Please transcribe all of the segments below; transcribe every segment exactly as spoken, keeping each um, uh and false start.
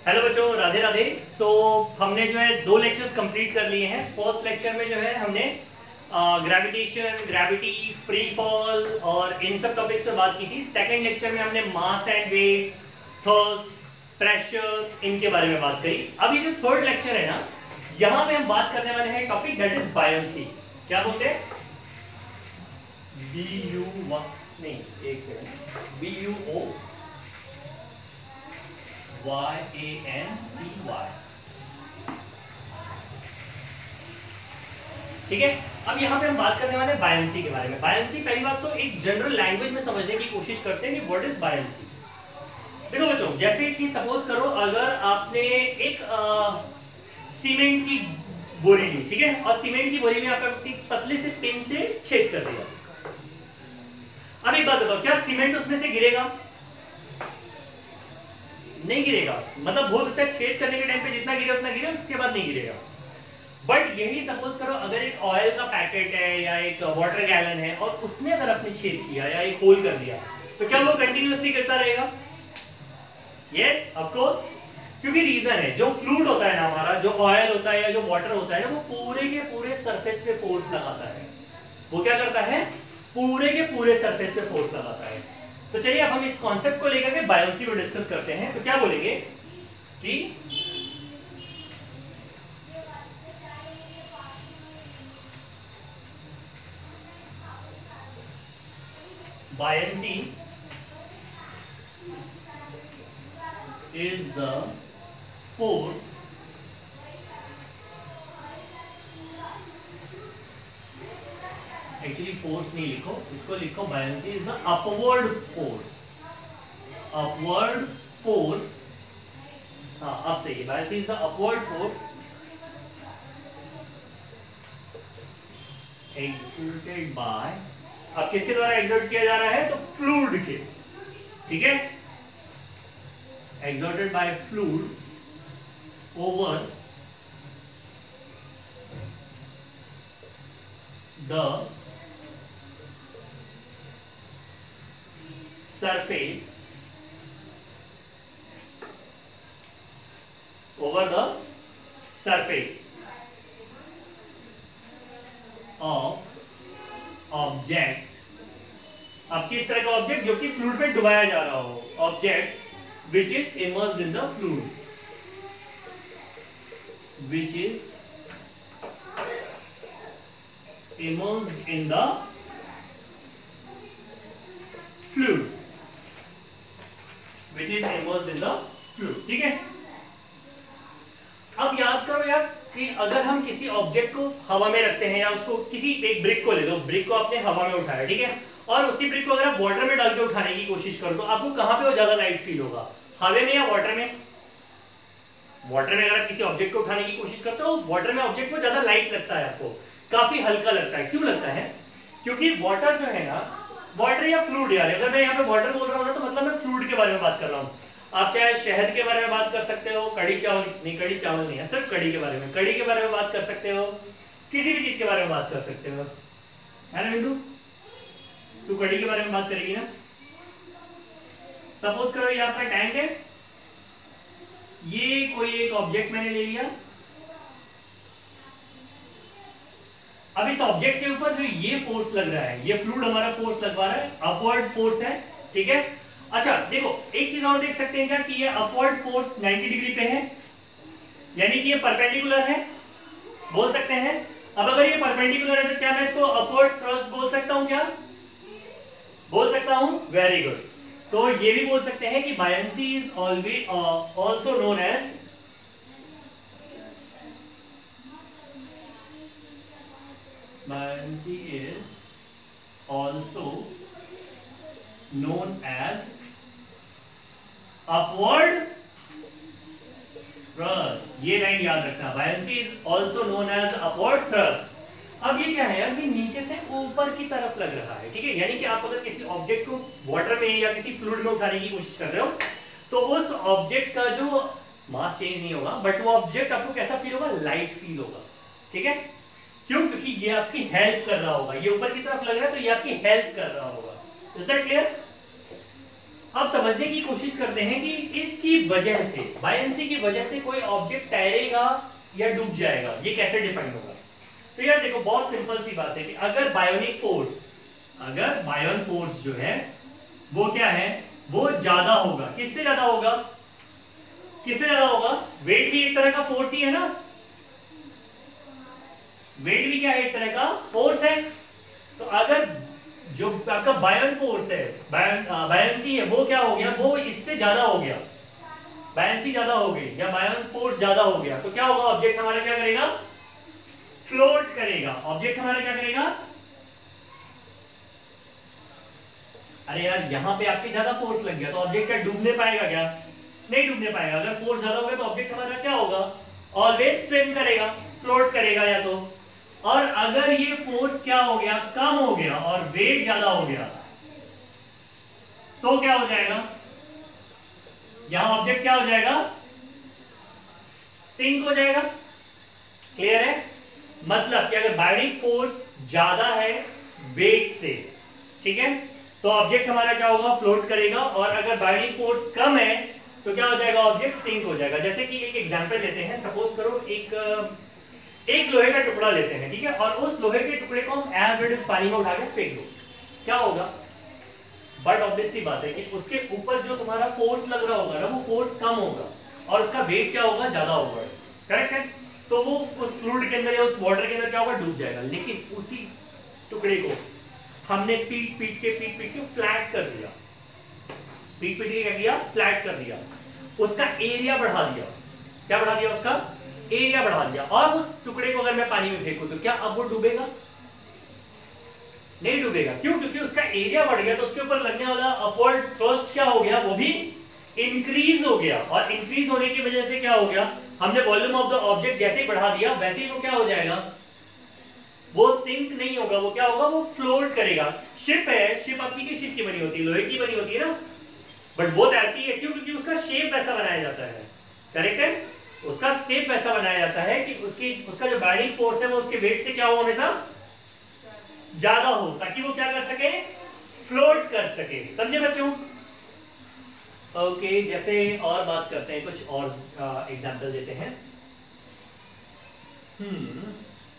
Hello बच्चों, राधे राधे। सो so, हमने जो है दो लेक्चर्स कंप्लीट कर लिए हैं। फर्स्ट लेक्चर में जो है हमने ग्रेविटेशन, ग्रेविटी, फ्री फॉल और इन सब टॉपिक्स पे बात की थी। सेकंड लेक्चर में हमने mass and weight, thrust, pressure, इनके बारे में बात करी। अभी जो थर्ड लेक्चर है ना, यहाँ पे हम बात करने वाले हैं टॉपिक दैट इज बायंसी। क्या बोलते हैं? बी यू नहीं एक second B U O Y A N C Y. ठीक है, अब यहाँ पे हम बात करने वाले हैं बायंसी के बारे में। बायंसी पहली बात तो एक जनरल लैंग्वेज में समझने की कोशिश करते हैं कि व्हाट इज बायंसी। देखो बच्चों, जैसे कि सपोज करो अगर आपने एक सीमेंट की बोरी ली, ठीक है, और सीमेंट की बोरी में आपने पतले से पिन से छेद कर दिया। अब एक बात बताओ, क्या सीमेंट उसमें से गिरेगा? नहीं गिरेगा। मतलब हो सकता है छेद करने के टाइम पे जितना गिरे उतना गिरे, उसके बाद नहीं गिरेगा। बट यही सपोज करो अगर एक ऑयल का पैकेट है या एक वाटर गैलन है और उसमें अगर आपने छेद किया या एक होल कर दिया, तो क्या वो कंटिन्यूअसली गिरता रहेगा? यस ऑफ कोर्स, क्योंकि रीजन है, जो फ्लूइड होता है ना हमारा, जो ऑयल होता है या जो वाटर होता है ना, वो पूरे के पूरे सरफेस पे फोर्स लगाता है। वो क्या करता है? पूरे के पूरे सरफेस पे फोर्स लगाता है। तो चलिए अब हम इस कॉन्सेप्ट को लेकर के बायंसी को डिस्कस करते हैं। तो क्या बोलेंगे कि buoyancy is the force actually force नहीं लिखो, इसको लिखो buoyancy is the upward force. Upward force, हाँ अब सही है। Buoyancy is the upward force exerted by, अब किसके द्वारा एक्सर्ट किया जा रहा है? तो फ्लूइड के, ठीक है, exerted by fluid over the surface over the surface of object। अब किस तरह का ऑब्जेक्ट? जो कि फ्लूइड में डुबाया जा रहा हो, object which is immersed in the fluid, which is immersed in the fluid, which is immersed in the fluid। ठीक है, अब याद करो यार कि अगर हम किसी ऑब्जेक्ट को हवा में रखते हैं या उसको किसी एक ब्रिक को ले लो, ब्रिक को आपने हवा में उठाया, ठीक है, और उसी ब्रिक को अगर आप वाटर में डाल के उठाने की कोशिश करो तो आपको कहां पे वो ज्यादा लाइट फील होगा? हवा में या वाटर में? वाटर में अगर आप किसी ऑब्जेक्ट को उठाने की कोशिश करते हो, वाटर में ऑब्जेक्ट को ज्यादा लाइट लगता है, आपको काफी हल्का लगता है। क्यों लगता है? क्योंकि वाटर जो है ना, वाटर या फ्लूइड, यार अगर मैं यहाँ पे वाटर बोल रहा हूँ ना, तो मतलब मैं फ्लूइड के बारे में बात कर रहा हूँ। आप चाहे शहद के बारे में बात कर सकते हो, कड़ी चावल नहीं, कड़ी चावल नहीं है, सिर्फ कड़ी के बारे में, कड़ी के बारे में बात कर सकते हो, किसी भी चीज के बारे में बात कर सकते हो, है ना बिंदु? तू कड़ी के बारे में बात करेगी ना। सपोज करो ये आपका टैंक है, ये कोई एक ऑब्जेक्ट मैंने ले लिया। अब इस ऑब्जेक्ट के ऊपर जो ये फोर्स लग रहा है, ये फ्लूइड हमारा फोर्स लगवा रहा है, अपवर्ड फोर्स है, ठीक है। अच्छा देखो, एक चीज और देख सकते हैं क्या कि ये अपवर्ड फोर्स नब्बे डिग्री पे है, यानी कि ये परपेंडिकुलर है, बोल सकते हैं। अब अगर ये परपेंडिकुलर है तो क्या मैं इसको अपवर्ड थ्रस्ट बोल सकता हूं? क्या बोल सकता हूं? Very good. तो ये भी बोल सकते हैं कि buoyancy is always also known as buoyancy is also known as upward thrust। ये लाइन याद रखना, buoyancy is also known as upward thrust। अब ये क्या है यार कि नीचे से ऊपर की तरफ लग रहा है, ठीक है, यानी कि आप अगर किसी ऑब्जेक्ट को वाटर में या किसी फ्लूइड में उठाने की कोशिश कर रहे हो तो उस ऑब्जेक्ट का जो मास चेंज नहीं होगा, बट वो ऑब्जेक्ट आपको कैसा फील होगा? लाइट फील होगा, ठीक है। क्यों? क्योंकि ये आपकी हेल्प कर रहा होगा, ये ऊपर की तरफ लग रहा है तो ये आपकी हेल्प कर रहा होगा। Is that clear? अब समझने की कोशिश करते हैं कि इसकी वजह से, बायनेंसी की वजह से कोई ऑब्जेक्ट तैरेगा या डूब जाएगा, ये कैसे डिफाइन होगा। तो यार देखो बहुत सिंपल सी बात है कि अगर बायोनिक फोर्स, अगर बायोन फोर्स जो है वो क्या है, वो ज्यादा होगा। किससे ज्यादा होगा, किससे ज्यादा होगा, वेट भी एक तरह का फोर्स ही है ना, वेट भी क्या है, एक तरह का फोर्स है। तो अगर जो आपका बायोन फोर्स है, बायनेंसी है, वो क्या हो गया, वो इससे ज्यादा हो गया, बायनेंसी ज्यादा हो गई या बायोन फोर्स ज्यादा हो गया, तो क्या होगा, ऑब्जेक्ट हमारा क्या करेगा, फ्लोट करेगा। ऑब्जेक्ट हमारा क्या करेगा, अरे यार यहां पे आपके ज्यादा फोर्स लग गया तो ऑब्जेक्ट क्या डूबने पाएगा क्या, नहीं डूबने पाएगा। अगर फोर्स ज्यादा हो गया तो ऑब्जेक्ट हमारा क्या होगा, ऑलवेज स्विम करेगा, फ्लोट करेगा या तो। और अगर ये फोर्स क्या हो गया, कम हो गया और वेट ज्यादा हो गया तो क्या हो जाएगा, यहां ऑब्जेक्ट क्या हो जाएगा, सिंक हो जाएगा। क्लियर है, मतलब कि अगर बायोनिक फोर्स ज्यादा है वेट से, ठीक है, तो ऑब्जेक्ट हमारा क्या होगा, फ्लोट करेगा। और अगर बायोनिक फोर्स कम है तो क्या हो जाएगा, ऑब्जेक्ट सिंक हो जाएगा। जैसे कि एक एग्जांपल लेते हैं, सपोज करो एक एक लोहे का टुकड़ा लेते हैं, ठीक है, और उस लोहे के टुकड़े को हम एज इट इज पानी में उठा के फेंक दो, क्या होगा, बट ऑब्वियस सी बात है कि उसके ऊपर जो तुम्हारा फोर्स लग रहा होगा ना, वो फोर्स कम होगा और उसका वेट क्या होगा, ज्यादा होगा। करेक्ट है, तो वो उस फ्लूइड के अंदर या उस वाटर के अंदर क्या होगा, डूब जाएगा। लेकिन उसी टुकड़े को हमने पीट पीट के पीट पीट के फ्लैट कर दिया, पीट पीट के क्या किया, फ्लैट कर दिया, उसका एरिया बढ़ा दिया। क्या बढ़ा दिया, उसका एरिया बढ़ा दिया। और उस टुकड़े को अगर मैं पानी में फेंकूं तो क्या अब वो डूबेगा, नहीं डूबेगा। क्यों, क्योंकि उसका एरिया बढ़ गया तो उसके ऊपर लगने वाला अपवर्ड थ्रस्ट क्या हो गया, वो भी इंक्रीज हो गया। और इंक्रीज होने की वजह से क्या हो गया, हमने वॉल्यूम ऑफ द ऑब्जेक्ट जैसे ही बढ़ा दिया वैसे ही वो क्या हो जाएगा, वो सिंक नहीं होगा, वो क्या होगा, वो फ्लोट करेगा। शिप है, शिप आपकी किस चीज की बनी होती है, लोहे की बनी होती है ना, बट वो तैरती है क्यों, क्योंकि उसका शेप वैसा बनाया जाता है। करेक्ट है, उसका शेप वैसा बनाया जाता है कि उसकी उसका जो बाइंडिंग फोर्स है वो उसके वेट से क्या हो, हमेशा ज्यादा हो, ताकि वो क्या कर सके, फ्लोट कर सके। समझे बच्चों, ओके। जैसे और बात करते हैं, कुछ और एग्जांपल देते हैं। हम्म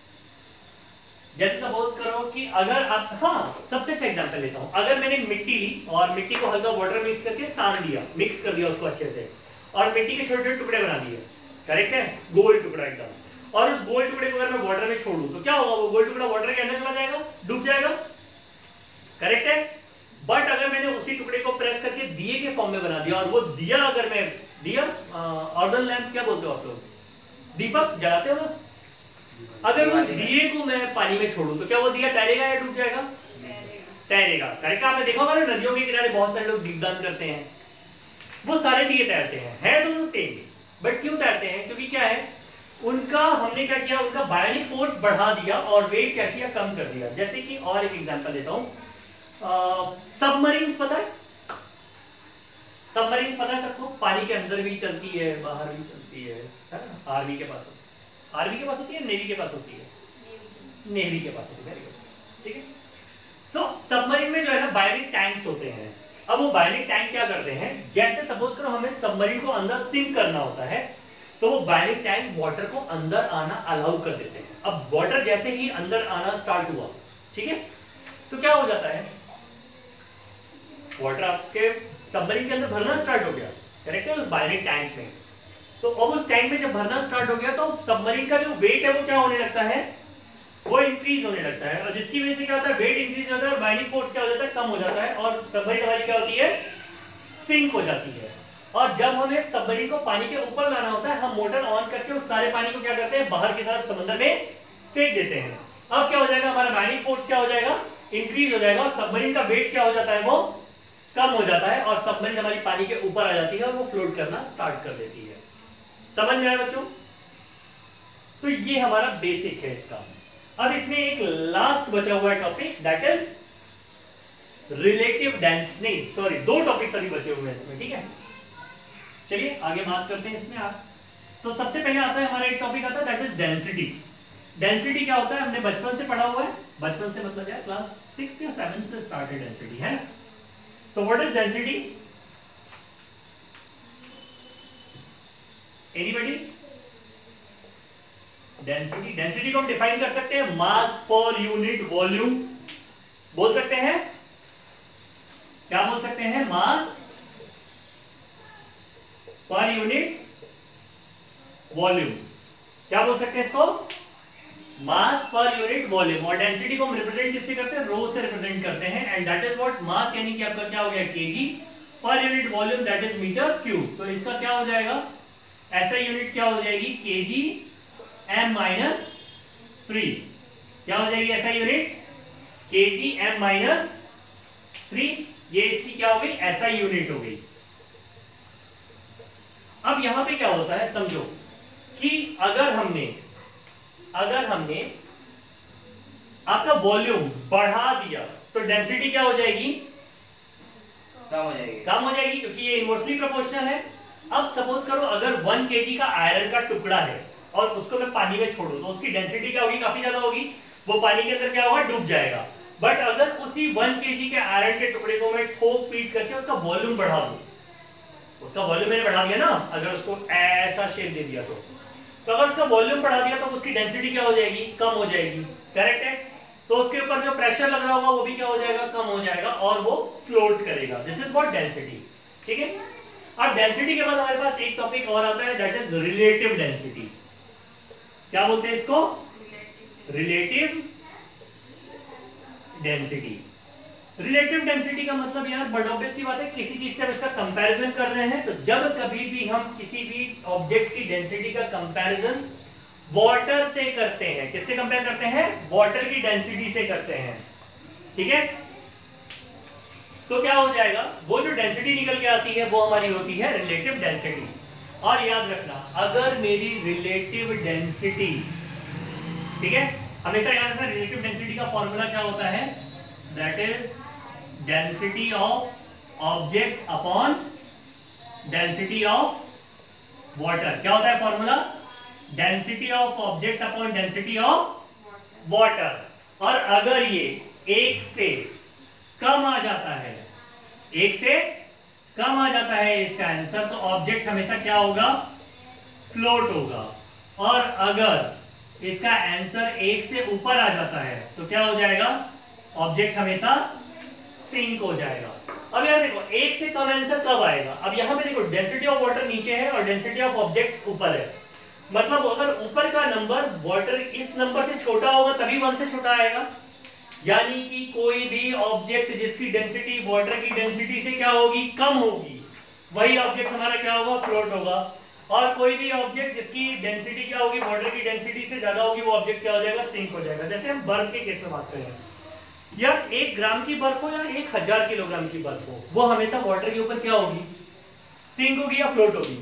जैसे सपोज करो कि अगर आप, हाँ सबसे अच्छा एग्जांपल लेता हूं, अगर मैंने मिट्टी ली और मिट्टी को हल्का वाटर मिक्स करके सान दिया, मिक्स कर दिया उसको अच्छे से, और मिट्टी के छोटे छोटे टुकड़े बना दिए, करेक्ट है, गोल टुकड़ा एकदम, और उस गोल टुकड़े को अगर मैं वाटर में छोड़ू तो क्या होगा, वो गोल टुकड़ा वाटर के अंदर चला जाएगा, डूब जाएगा। करेक्ट है, बट अगर मैंने उसी टुकड़े को प्रेस करके दिए के फॉर्म में बना दिया, और वो दिया अगर मैं दिया ऑर्डन लैंप क्या बोलते हो आप लोग, दीपक जलाते हो ना, अगर उस दिए को मैं पानी में छोड़ू तो क्या वो दिया तैरेगा या डूब जाएगा, तैरेगा। करेक्ट, आपने देखा होगा ना नदियों के किनारे बहुत सारे लोग दीपदान करते हैं, वो सारे दिए तैरते हैं, है दोनों सेम, बट क्यों तैरते हैं, क्योंकि क्या है, उनका हमने क्या किया, उनका बायोनिक फोर्स बढ़ा दिया और वेट क्या किया, कम कर दिया। जैसे कि और एक एग्जांपल देता हूं, सबमरीन्स पता है, सबमरीन्स पता है सबको, पानी के अंदर भी चलती है बाहर भी चलती है, है ना, आर्मी के पास आर्मी के पास होती है, नेवी के पास होती है, नेवी के पास होती है, ठीक है। सो सबमरीन में जो है ना बायोनिक टैंक्स होते हैं। अब वो बायोनिक टैंक क्या करते हैं, जैसे सपोज करो हमें सबमरीन को अंदर सिंक करना होता है, तो वो बायोनिक टैंक वाटर को अंदर आना अलाउ कर देते हैं। अब वाटर जैसे ही अंदर आना स्टार्ट हुआ, ठीक है, तो क्या हो जाता है, वाटर आपके सबमरीन के अंदर भरना स्टार्ट हो गया, करेक्ट है, उस बायोनिक टैंक में। तो अब उस टैंक में जब भरना स्टार्ट हो गया तो सबमरीन का जो वेट है वो क्या होने लगता है, वो इंक्रीज होने लगता है, और जिसकी वजह से क्या होता है, वेट इंक्रीज होता है और बाइंडिंग फोर्स क्या हो जाता है, कम हो जाता है, और सबमरीन हमारी क्या होती है, सिंक हो जाती है। और जब हमें सबमरीन को पानी के ऊपर लाना होता है, हम मोटर ऑन करके उस सारे पानी को क्या करते हैं, बाहर की तरफ समुद्र में फेंक देते हैं। अब क्या हो जाएगा, हमारा बाइंडिंग फोर्स क्या हो जाएगा, इंक्रीज हो जाएगा, और सबमरीन का वेट क्या हो जाता है, वो कम हो जाता है, और सबमरीन हमारी पानी के ऊपर आ जाती है और वो फ्लोट करना स्टार्ट कर देती है। समझ में आया बच्चों, तो ये हमारा बेसिक है इसका। अब इसमें एक लास्ट बचा हुआ है topic, that is relative density, नहीं सॉरी दो टॉपिक्स अभी बचे हुए हैं इसमें, ठीक है। चलिए आगे बात करते हैं इसमें आप। तो सबसे पहले आता है हमारा एक टॉपिक आता है दैट इज डेंसिटी। डेंसिटी क्या होता है, हमने बचपन से पढ़ा हुआ है, बचपन से मतलब क्या, क्लास सिक्स या सेवन से स्टार्ट है डेंसिटी, है ना। So what is density, anybody? Density, density को हम डिफाइन कर सकते हैं मास पर यूनिट वॉल्यूम, बोल सकते हैं, क्या बोल सकते हैं? मास पर यूनिट वॉल्यूम, क्या बोल सकते हैं इसको? मास पर यूनिट वॉल्यूम। और डेंसिटी को हम रिप्रेजेंट किससे करते हैं? रो से रिप्रेजेंट करते हैं, and that is what mass, यानी कि आपका क्या हो गया? केजी पर unit volume, that is metre cube. तो इसका क्या हो जाएगा? ऐसा यूनिट क्या हो जाएगी? KG M minus three. क्या हो जाएगी ऐसा unit? KG M minus three. ये इसकी क्या हो गई? ऐसा यूनिट हो गई। अब यहां पे क्या होता है समझो कि अगर हमने अगर हमने आपका वॉल्यूम बढ़ा दिया तो डेंसिटी क्या हो जाएगी? कम हो जाएगी। कम हो जाएगी, क्योंकि ये इनवर्सली प्रोपोर्शनल है। अब सपोज करो अगर वन केजी का आयरन का टुकड़ा है और उसको मैं पानी में छोड़ू तो उसकी डेंसिटी क्या होगी? काफी ज्यादा होगी, वो पानी के अंदर क्या होगा? डूब जाएगा। बट अगर उसी वन केजी के आयरन के टुकड़े को मैं ठोक पीट करके उसका वॉल्यूम बढ़ा दूं, उसका वॉल्यूम मैंने बढ़ा दिया ना, अगर उसको ऐसा शेप दे दिया तो तो अगर उसका वॉल्यूम बढ़ा दिया तो उसकी डेंसिटी क्या हो जाएगी? कम हो जाएगी। करेक्ट है? तो उसके ऊपर जो प्रेशर लग रहा होगा वो भी क्या हो जाएगा? कम हो जाएगा, और वो फ्लोट करेगा। This is what density. ठीक है? अब डेंसिटी के बाद हमारे पास एक टॉपिक और आता है, दैट इज रिलेटिव डेंसिटी। क्या बोलते हैं इसको? Relative density. रिलेटिव डेंसिटी का मतलब यार बड़ा ऑब्वियस सी बात है, किसी चीज से हम इसका कंपैरिजन कर रहे हैं, तो जब कभी भी हम किसी भी ऑब्जेक्ट की डेंसिटी का कंपैरिजन वाटर से करते हैं, किससे कंपेयर करते हैं? वाटर की डेंसिटी से करते हैं। ठीक है? तो क्या हो जाएगा? वो जो डेंसिटी निकल के आती है वो हमारी होती है रिलेटिव डेंसिटी। और याद रखना, अगर मेरी रिलेटिव डेंसिटी, ठीक है, हमेशा याद रखना रिलेटिव डेंसिटी का फॉर्मूला क्या होता है? That is density of object upon density of water. क्या होता है formula? Density of object upon density of water. और अगर ये एक से कम आ जाता है, एक से कम आ जाता है इसका आंसर, तो ऑब्जेक्ट हमेशा क्या होगा? फ्लोट होगा। और अगर इसका आंसर एक से ऊपर आ जाता है तो क्या हो जाएगा? ऑब्जेक्ट हमेशा सिंक हो जाएगा। अब यार देखो, एक से कम आंसर कब आएगा? अब यहां पे देखो, डेंसिटी ऑफ वाटर नीचे है और डेंसिटी ऑफ ऑब्जेक्ट ऊपर है। मतलब अगर ऊपर का नंबर वाटर इस नंबर से छोटा होगा तभी वन से छोटा आएगा। यानी कि कोई भी ऑब्जेक्ट जिसकी डेंसिटी वाटर की डेंसिटी से क्या होगी? कम होगी, वही ऑब्जेक्ट हमारा क्या होगा? फ्लोट होगा। और कोई भी ऑब्जेक्ट जिसकी डेंसिटी क्या होगी? वाटर की डेंसिटी से ज्यादा होगी, वो ऑब्जेक्ट क्या हो जाएगा? सिंक हो जाएगा। जैसे हम बर्फ के केस में बात करें, या एक ग्राम की बर्फ हो या एक हजार किलोग्राम की बर्फ हो, वो हमेशा वाटर के ऊपर क्या होगी? सिंक होगी या फ्लोट होगी?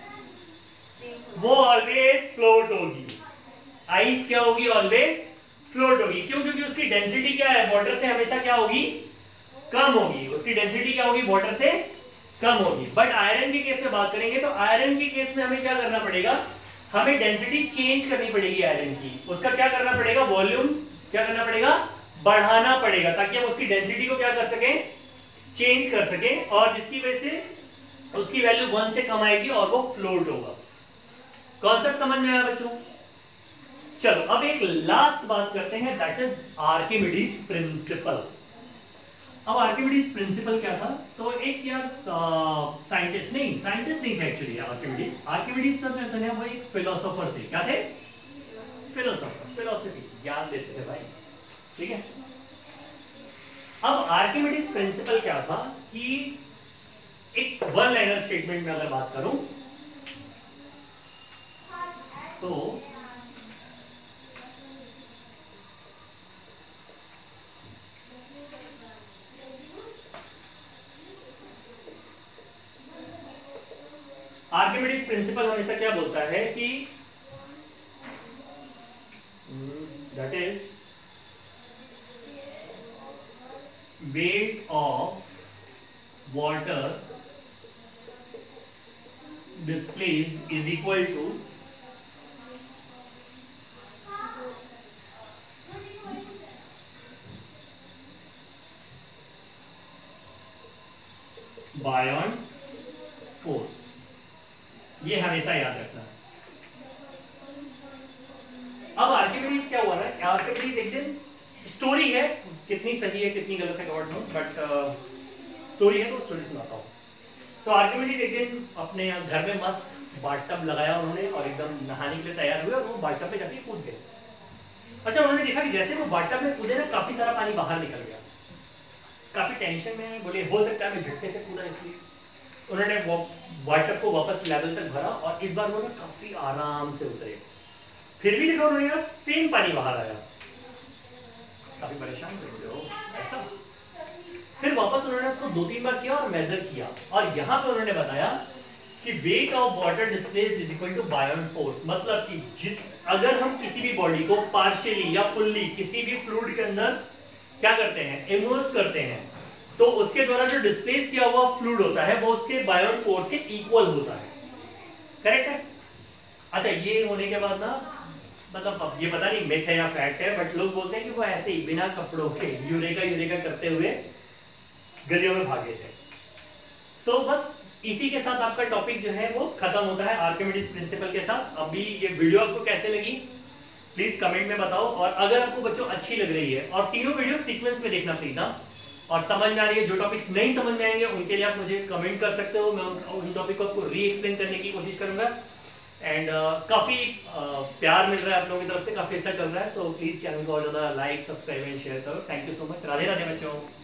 वो ऑलवेज फ्लोट होगी। आइस क्या होगी? ऑलवेज फ्लोट होगी। क्यों? क्योंकि उसकी डेंसिटी क्या है? वाटर से हमेशा क्या होगी? कम होगी। उसकी डेंसिटी क्या होगी? वाटर से कम होगी। बट आयरन के केस में बात करेंगे तो आयरन के केस में हमें क्या करना पड़ेगा? हमें डेंसिटी चेंज करनी पड़ेगी आयरन की। उसका क्या करना पड़ेगा? वॉल्यूम क्या करना पड़ेगा? बढ़ाना पड़ेगा, ताकि हम उसकी डेंसिटी को क्या कर सकें? चेंज कर सकें, और जिसकी वजह से उसकी वैल्यू वन से कम आएगी और वो फ्लोट होगा। कॉन्सेप्ट समझ में आया बच्चों? चलो अब एक लास्ट बात करते हैं, दैट इज आर्किमिडीज प्रिंसिपल। अब आर्किमिडीज प्रिंसिपल क्या था? तो एक यार साइंटिस्ट नहीं साइंटिस्ट नहीं थे एक्चुअली आर्किमिडीज। आर्किमिडीज सर जो थे वो एक फिलोसोफर थे। क्या थे? फिलोसोफर, फिलोसफी ज्ञान देते थे भाई। ठीक है? अब आर्किमिडीज प्रिंसिपल क्या था कि एक वन लाइनर स्टेटमेंट में अगर बात करूं तो आर्किमिडीज प्रिंसिपल हमेशा क्या बोलता है कि that is weight of water displaced is equal to Bion force. ये हमेशा याद रखना। अब आर्किमिडीज क्या हुआ ना, आर्किमिडीज एक दिन, स्टोरी है, कितनी सही है कितनी गलत है गॉड नोस, बट स्टोरी है तो स्टोरी सुनाता हूँ। सो आर्किमिडीज एक दिन अपने घर में मस्त बाथटब लगाया उन्होंने और एकदम नहाने के लिए तैयार हुए और वो बाथटब पे जाके कूद गए। अच्छा, उन्होंने देखा कि जैसे वो बाथटब में कूदे ना, काफी सारा पानी बाहर निकल गया। काफी टेंशन में बोले हो सकता है मैं झटके से कूदा, इसलिए उन्होंने बाथटब को वापस लेवल तक भरा और इस बार वो ना काफी आराम से उतरे। फिर भी देखो उन्होंने यार सेम पानी बाहर आया, काफी परेशान हो ऐसा। फिर वापस उन्होंने उसको दो तीन बार किया और मेजर किया और यहाँ पे उन्होंने बताया कि weight of water displaced is equal to buoyant force. मतलब कि जित अगर हम किसी भी बॉडी को पार्शियली या फुल्ली किसी भी फ्लूइड के अंदर क्या करते हैं, इमर्स करते हैं, तो उसके द्वारा जो डिस्प्लेस किया हुआ फ्लूइड होता है वो उसके बायोन फोर्स के इक्वल होता है। करेक्ट है? अच्छा, ये होने के बाद ना, मतलब अब ये पता नहीं मिथ है या फैक्ट है, बट लोग बोलते हैं कि वो ऐसे ही बिना कपड़ों के यूरेका यूरेका करते हुए गलियों में भागे थे। सो so, बस इसी के साथ आपका टॉपिक जो है वो खत्म होता है आर्किमिडीज प्रिंसिपल के साथ। अभी ये वीडियो आपको कैसे लगी प्लीज कमेंट में बताओ, और अगर आपको बच्चों अच्छी लग रही है, और तीनों वीडियो सीक्वेंस में देखना प्लीज। हाँ, और समझ में आ रही है, जो टॉपिक्स नहीं समझ में आएंगे उनके लिए आप मुझे कमेंट कर सकते हो, मैं उन टॉपिक को आपको री एक्सप्लेन करने की कोशिश करूंगा। एंड uh, काफी uh, प्यार मिल रहा है आप लोगों की तरफ से, काफी अच्छा चल रहा है। सो प्लीज चैनल को और ज्यादा लाइक सब्सक्राइब एंड शेयर करो। Thank you so much. Radhe Radhe बच्चों।